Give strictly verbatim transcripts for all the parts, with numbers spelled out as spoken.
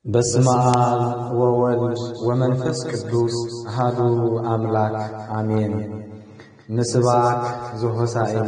በስመ አብ ወወልድ ወመንፈስ ቅዱስ አሐዱ አምላክ አሜን። ንስብሐት ዘሆሳዕና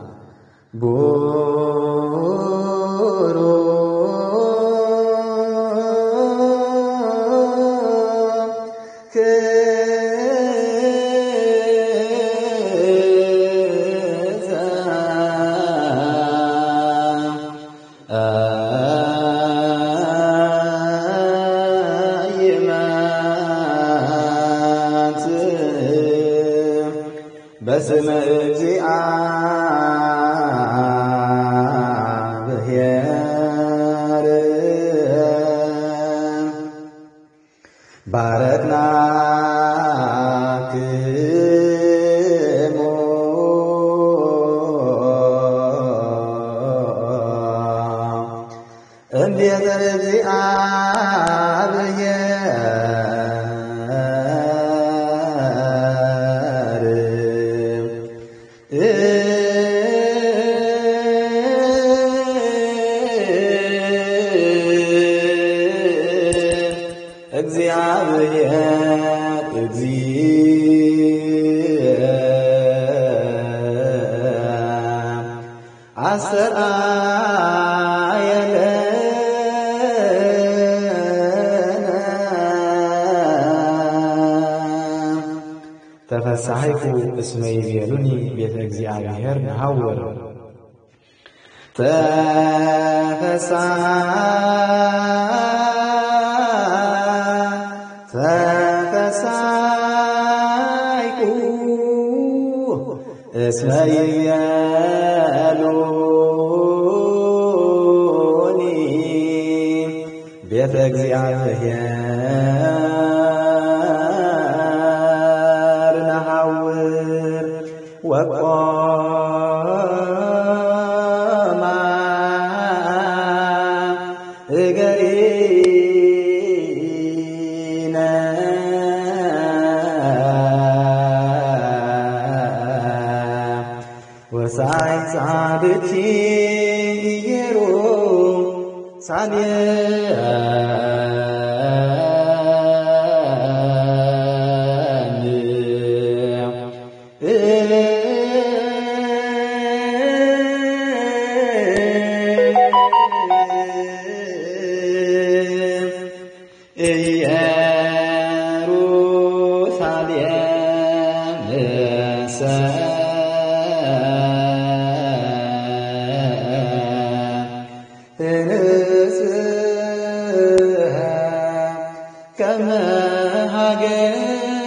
በስመ እግዚአብሔር ባረክናክሙ እምቤተ እግዚአብሔር አስተርአየነ ተፈሳሒኩ እስመ ይቤሉኒ ቤተ እግዚአብሔር ነሐውር ተፈሳሒኩ እስመ ይቤሉኒ ቤተ እግዚአብሔር ነሐውር ወቆማ እገሪነ ወሳይ ጻድቂ ከመ ሀገር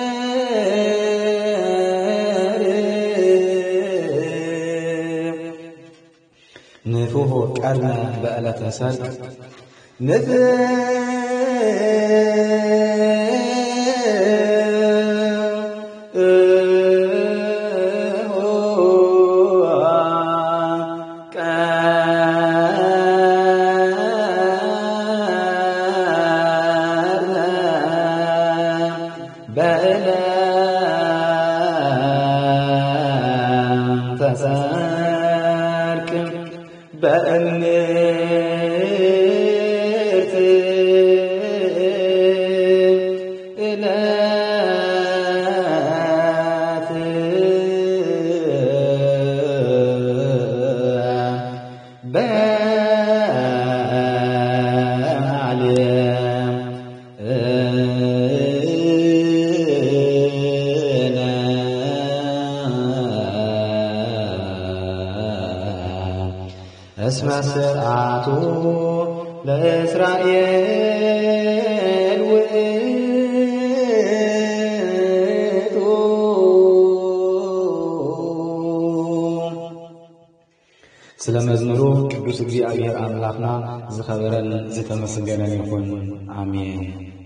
ንፉሕ ቀርነ በዕለተ ሰርክ በዕለተ ሰርክ በእምርት ዕለት በዓለም እስመ ስርዓቱ ለእስራኤል ውእቱ ስለ መዝሙሩ ቅዱስ እግዚአብሔር አምላክና ዝኸበረን ዝተመስገነን ይሁን አሜን።